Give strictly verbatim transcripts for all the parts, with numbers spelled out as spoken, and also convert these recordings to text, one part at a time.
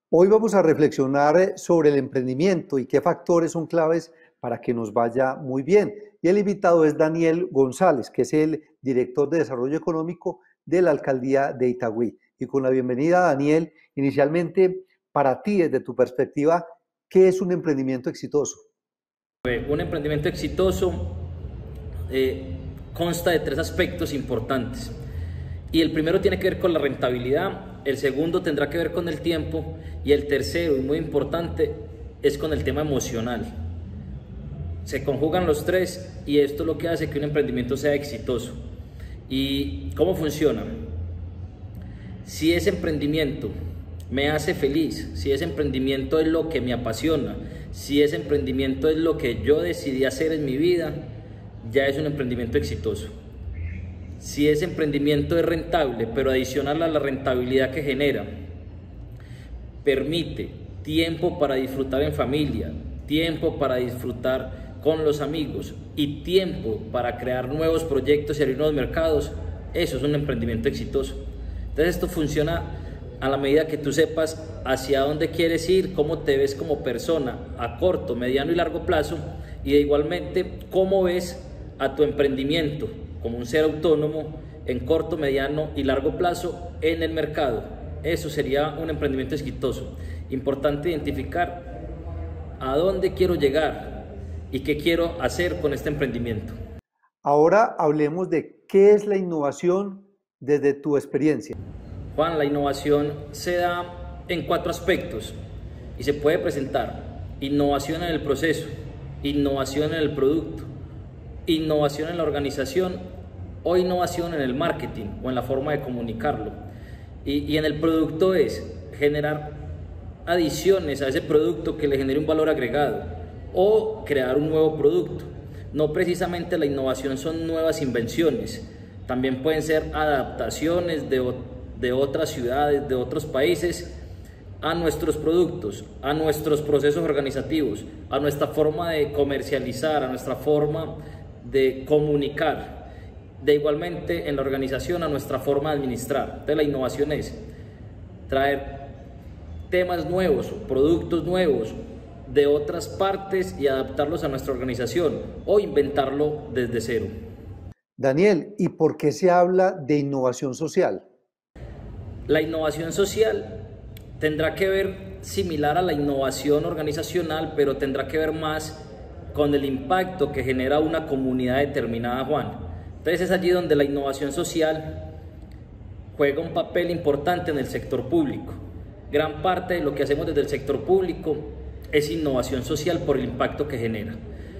Hoy vamos a reflexionar sobre el emprendimiento y qué factores son claves para que nos vaya muy bien. Y el invitado es Daniel González, que es el director de Desarrollo Económico de la Alcaldía de Itagüí. Y con la bienvenida, Daniel, inicialmente, para ti, desde tu perspectiva, ¿qué es un emprendimiento exitoso? Un emprendimiento exitoso eh, consta de tres aspectos importantes. Y el primero tiene que ver con la rentabilidad, el segundo tendrá que ver con el tiempo y el tercero, y muy importante, es con el tema emocional. Se conjugan los tres y esto es lo que hace que un emprendimiento sea exitoso. ¿Y cómo funciona? Si ese emprendimiento me hace feliz, si ese emprendimiento es lo que me apasiona, si ese emprendimiento es lo que yo decidí hacer en mi vida, ya es un emprendimiento exitoso. Si ese emprendimiento es rentable, pero adicional a la rentabilidad que genera, permite tiempo para disfrutar en familia, tiempo para disfrutar con los amigos y tiempo para crear nuevos proyectos y abrir nuevos mercados, eso es un emprendimiento exitoso. Entonces esto funciona a la medida que tú sepas hacia dónde quieres ir, cómo te ves como persona a corto, mediano y largo plazo, y de igualmente cómo ves a tu emprendimiento como un ser autónomo en corto, mediano y largo plazo en el mercado. Eso sería un emprendimiento exitoso. Importante identificar a dónde quiero llegar y qué quiero hacer con este emprendimiento. Ahora hablemos de qué es la innovación desde tu experiencia. Juan, la innovación se da en cuatro aspectos y se puede presentar: innovación en el proceso, innovación en el producto, innovación en la organización o innovación en el marketing o en la forma de comunicarlo. Y, y en el producto es generar adiciones a ese producto que le genere un valor agregado o crear un nuevo producto. No precisamente la innovación son nuevas invenciones, también pueden ser adaptaciones de, de otras ciudades, de otros países a nuestros productos, a nuestros procesos organizativos, a nuestra forma de comercializar, a nuestra forma de comunicar, de igualmente en la organización a nuestra forma de administrar. Entonces la innovación es traer temas nuevos, productos nuevos de otras partes y adaptarlos a nuestra organización o inventarlo desde cero. Daniel, ¿y por qué se habla de innovación social? La innovación social tendrá que ver similar a la innovación organizacional, pero tendrá que ver más con el impacto que genera una comunidad determinada, Juan. Entonces es allí donde la innovación social juega un papel importante en el sector público. Gran parte de lo que hacemos desde el sector público es innovación social por el impacto que genera.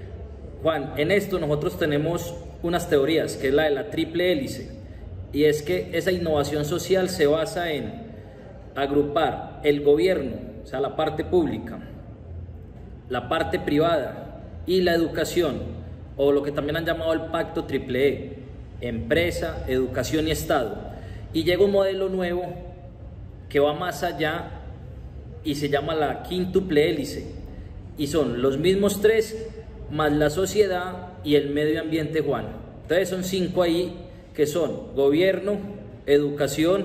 Juan, en esto nosotros tenemos unas teorías, que es la de la triple hélice, y es que esa innovación social se basa en agrupar el gobierno, o sea, la parte pública, la parte privada y la educación, o lo que también han llamado el pacto triple E, empresa, educación y Estado. Y llega un modelo nuevo que va más allá y se llama la quíntuple hélice, y son los mismos tres más la sociedad y el medio ambiente, Juan. Entonces son cinco ahí, que son gobierno, educación,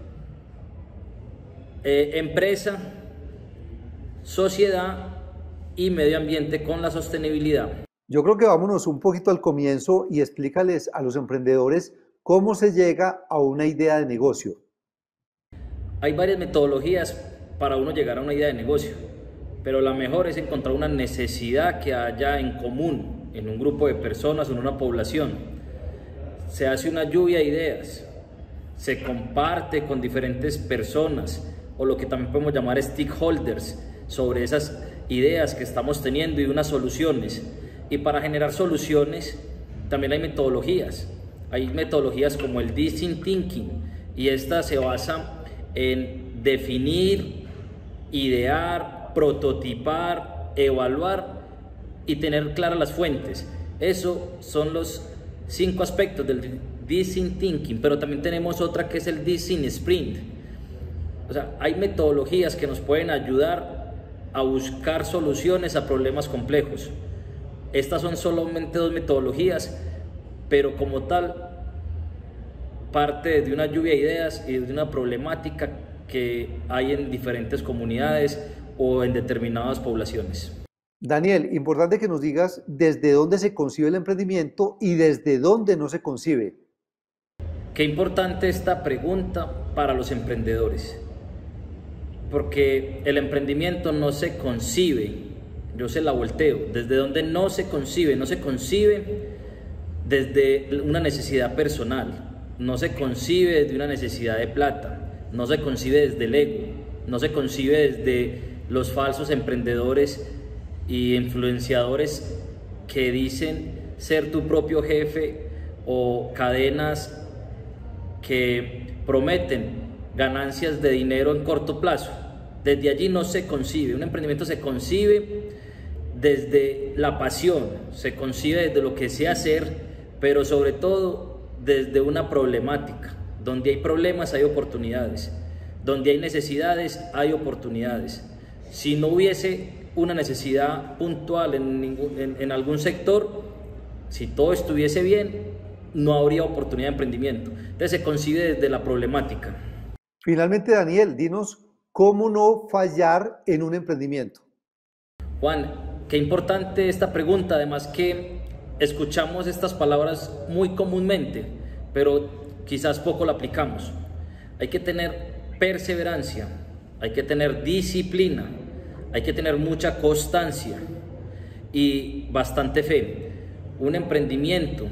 eh, empresa, sociedad y medio ambiente con la sostenibilidad. Yo creo que vámonos un poquito al comienzo y explícales a los emprendedores cómo se llega a una idea de negocio. Hay varias metodologías para uno llegar a una idea de negocio, pero la mejor es encontrar una necesidad que haya en común en un grupo de personas o en una población. Se hace una lluvia de ideas, se comparte con diferentes personas o lo que también podemos llamar stakeholders sobre esas ideas que estamos teniendo y unas soluciones. Y para generar soluciones también hay metodologías. Hay metodologías como el Design Thinking, y esta se basa en definir, idear, prototipar, evaluar y tener claras las fuentes. Esos son los cinco aspectos del Design Thinking, pero también tenemos otra que es el Design Sprint. O sea, hay metodologías que nos pueden ayudar a buscar soluciones a problemas complejos. Estas son solamente dos metodologías, pero como tal parte de una lluvia de ideas y de una problemática que hay en diferentes comunidades o en determinadas poblaciones. Daniel, importante que nos digas desde dónde se concibe el emprendimiento y desde dónde no se concibe. Qué importante esta pregunta para los emprendedores, porque el emprendimiento no se concibe, yo se la volteo, desde donde no se concibe, no se concibe desde una necesidad personal, no se concibe desde una necesidad de plata, no se concibe desde el ego, no se concibe desde los falsos emprendedores y influenciadores que dicen ser tu propio jefe o cadenas que prometen ganancias de dinero en corto plazo. Desde allí no se concibe, un emprendimiento se concibe desde la pasión, se concibe desde lo que sé hacer, pero sobre todo desde una problemática. Donde hay problemas hay oportunidades, donde hay necesidades hay oportunidades. Si no hubiese una necesidad puntual en, ningún, en, en algún sector, si todo estuviese bien, no habría oportunidad de emprendimiento. Entonces se concibe desde la problemática. Finalmente, Daniel, dinos cómo no fallar en un emprendimiento. Juan, qué importante esta pregunta, además que escuchamos estas palabras muy comúnmente, pero quizás poco la aplicamos. Hay que tener perseverancia, hay que tener disciplina, hay que tener mucha constancia y bastante fe. Un emprendimiento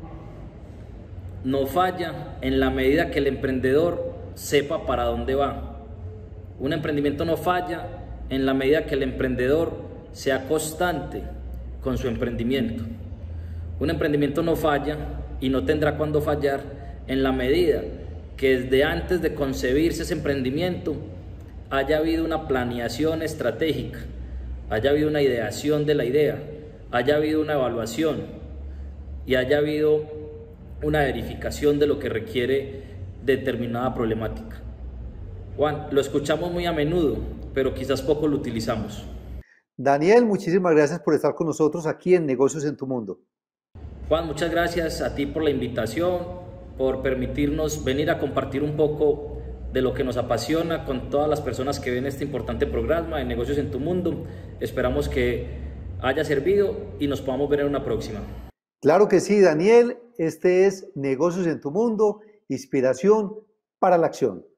no falla en la medida que el emprendedor sepa para dónde va. Un emprendimiento no falla en la medida que el emprendedor sea constante con su emprendimiento. Un emprendimiento no falla y no tendrá cuándo fallar en la medida que desde antes de concebirse ese emprendimiento haya habido una planeación estratégica, haya habido una ideación de la idea, haya habido una evaluación y haya habido una verificación de lo que requiere determinada problemática. Juan, lo escuchamos muy a menudo, pero quizás poco lo utilizamos. Daniel, muchísimas gracias por estar con nosotros aquí en Negocios en tu Mundo. Juan, muchas gracias a ti por la invitación, por permitirnos venir a compartir un poco de lo que nos apasiona con todas las personas que ven este importante programa de Negocios en tu Mundo. Esperamos que haya servido y nos podamos ver en una próxima. Claro que sí, Daniel. Este es Negocios en tu Mundo, inspiración para la acción.